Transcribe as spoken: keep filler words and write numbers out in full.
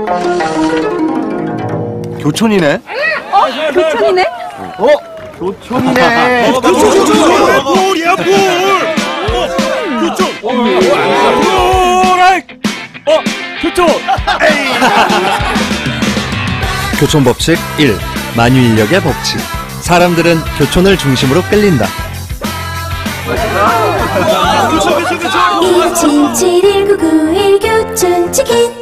교촌이네? 어? 교촌이네? 어? 교촌이네. 어, 교촌, 교촌, 뿔이야, 뿔. 어, 교촌. 뿔, 아이. 어, 교촌. 교촌 법칙 일. 만유인력의 법칙. 사람들은 교촌을 중심으로 끌린다. 교촌, 교촌, 교촌. 일칠칠일구구일 교촌 치킨